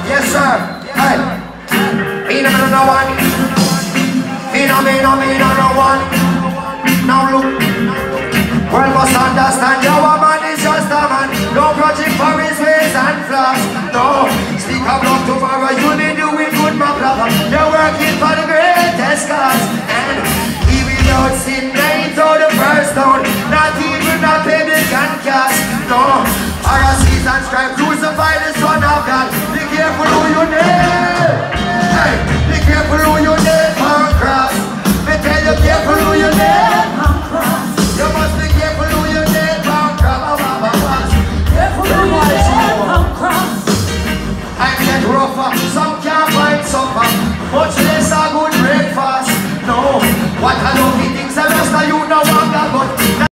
Yes, sir. Hey. Phenomenal no one. Phenomenal no one. Now look. World must understand your man is just a man. No project for his ways and flaws. No. Speak of love tomorrow. You'll be doing good, my brother. You're working for the greatest cause. And he without sin.